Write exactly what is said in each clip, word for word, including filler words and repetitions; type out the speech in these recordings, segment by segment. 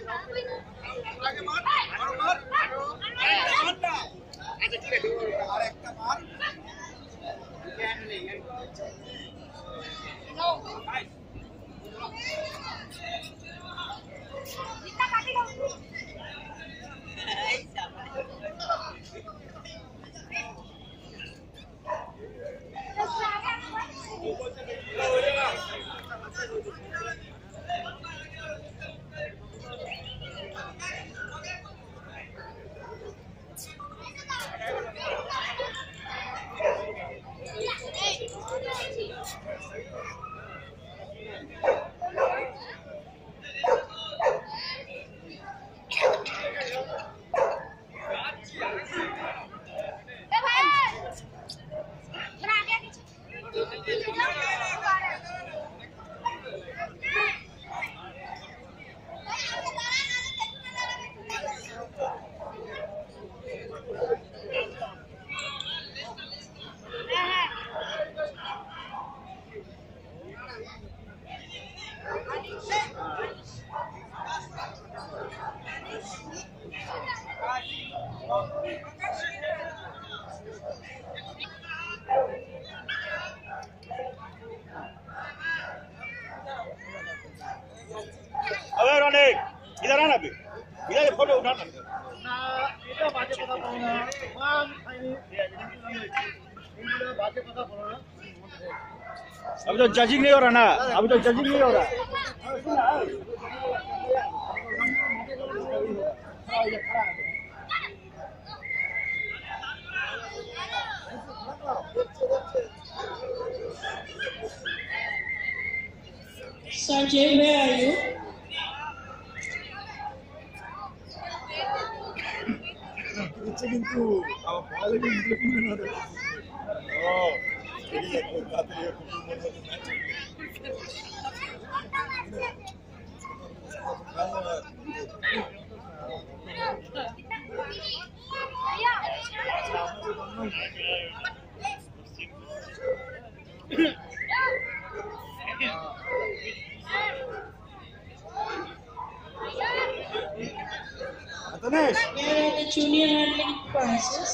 अबे रोने इधर आना अभी इधर फोटो उठाना ना এটা বাজে কথা বলো না মান খাইনি এটা বাজে কথা বলো না अभी तो जजिंग नहीं हो रहा ना अभी तो जजिंग नहीं हो रहा Sanjay, where are you? It's into our following. Oh, Where are the junior handling prizes?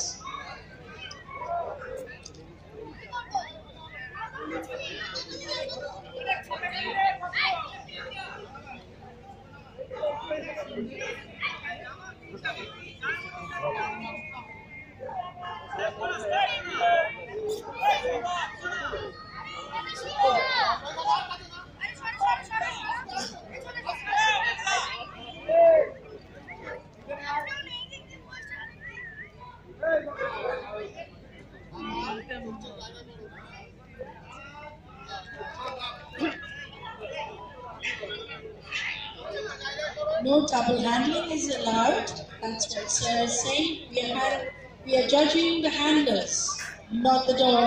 No double handling is allowed. That's what Sarah is saying. We are, we are judging the handlers, not the door.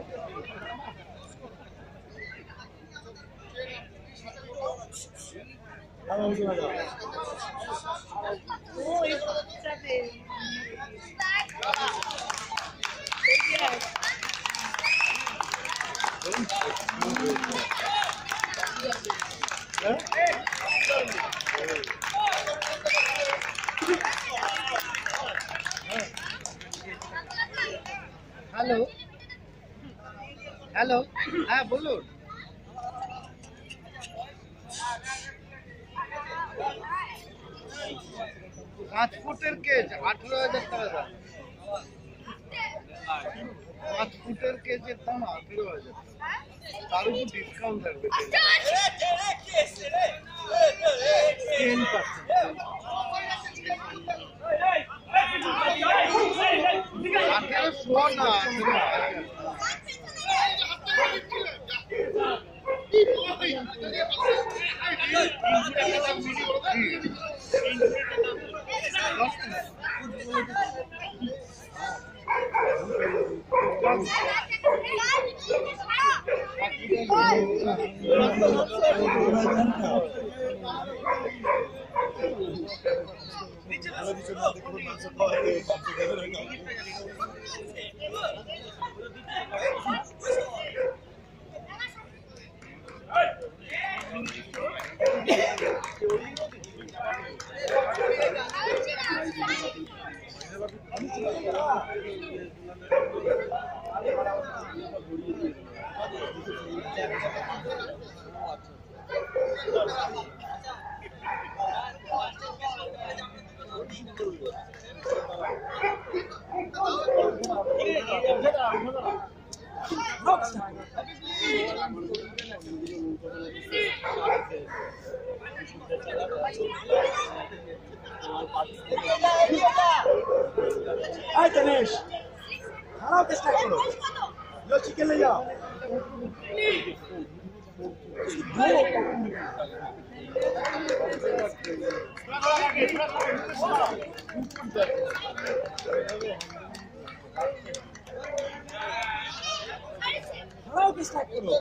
Hello hello হ্যাঁ বলুন পাঁচ ফুটের cage আঠারো হাজার টাকা পাঁচ ফুটের কেজের দাম আঠেরো হাজার তার উপর ডিসকাউন্ট থাকবে টেন পার্সেন্ট আঠেরোশো না আঠেরো Hi Ganesh, खाना किसका करो? लो चिकन ले जाओ। खाना किसका करो?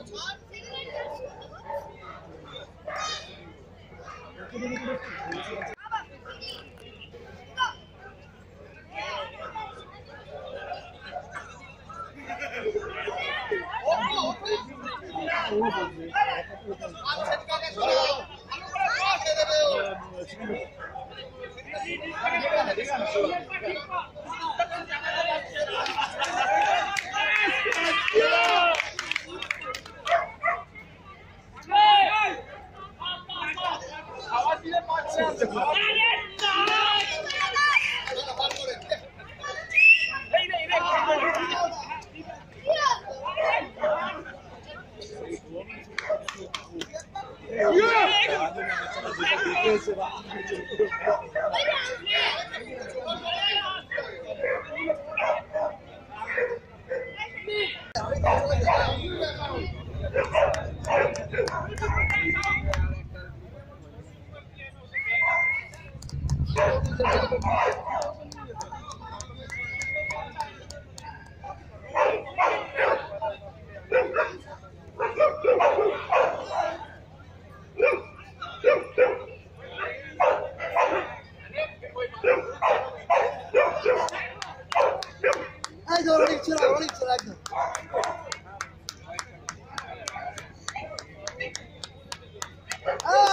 Ay, doğru içeri, doğru içeri. Ah!